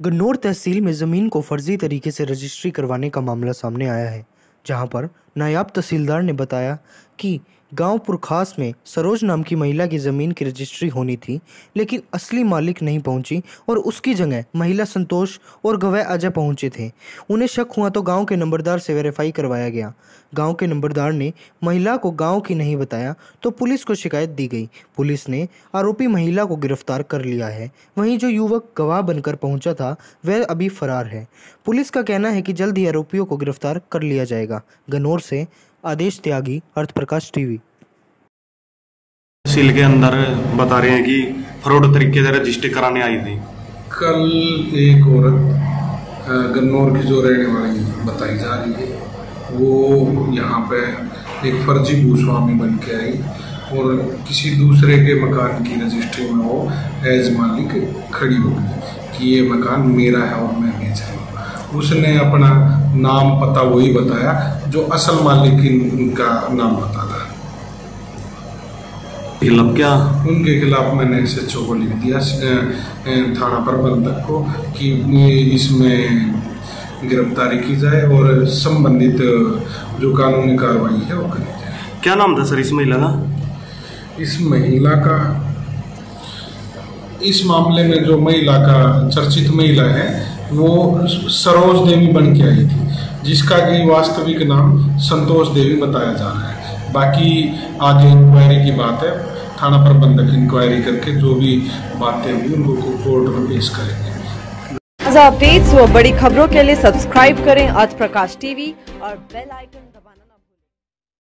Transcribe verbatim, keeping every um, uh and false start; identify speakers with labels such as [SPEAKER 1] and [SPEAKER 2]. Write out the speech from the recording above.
[SPEAKER 1] गन्नौर तहसील में ज़मीन को फर्जी तरीके से रजिस्ट्री करवाने का मामला सामने आया है, जहां पर नायब तहसीलदार ने बताया कि गांव पुरखास में सरोज नाम की महिला की ज़मीन की रजिस्ट्री होनी थी, लेकिन असली मालिक नहीं पहुंची और उसकी जगह महिला संतोष और गवाह अजय पहुंचे थे। उन्हें शक हुआ तो गांव के नंबरदार से वेरीफाई करवाया गया। गांव के नंबरदार ने महिला को गांव की नहीं बताया तो पुलिस को शिकायत दी गई। पुलिस ने आरोपी महिला को गिरफ्तार कर लिया है। वहीं जो युवक गवाह बनकर पहुंचा था वह अभी फरार है। पुलिस का कहना है कि जल्द ही आरोपियों को गिरफ्तार कर लिया जाएगा। गन्नौर से आदेश त्यागी, अर्थ प्रकाश टीवी।
[SPEAKER 2] तहसील के अंदर बता रहे हैं कि फ्रॉड तरीके से रजिस्ट्री कराने आई थी।
[SPEAKER 3] कल एक औरत गन्नौर की जो रहने वाली बताई जा रही है, वो यहाँ पे एक फर्जी भूस्वामी बन के आई और किसी दूसरे के मकान की रजिस्ट्री में वो एज मालिक खड़ी हो गई कि ये मकान मेरा है और मैं बेच रहा हूँ। उसने अपना नाम पता वही बताया जो असल मालिक का नाम बताता है।
[SPEAKER 2] खिलाफ क्या
[SPEAKER 3] उनके खिलाफ मैंने एस एच ओ को लिख दिया, थाना प्रबंधक को, कि इसमें गिरफ्तारी की जाए और संबंधित जो कानूनी कार्रवाई है वो करी जाए।
[SPEAKER 2] क्या नाम था सर इस महिला का?
[SPEAKER 3] इस महिला का इस मामले में जो महिला का चर्चित महिला है वो सरोज देवी बन के आई थी, जिसका कि वास्तविक नाम संतोष देवी बताया जा रहा है। बाकी आगे इंक्वायरी की बात है, थाना प्रबंधक इंक्वायरी करके जो भी बातें हुई उनको कोर्ट में पेश करेंगे।
[SPEAKER 4] अपडेट्स व बड़ी खबरों के लिए सब्सक्राइब करें आज प्रकाश टीवी और बेल आइकन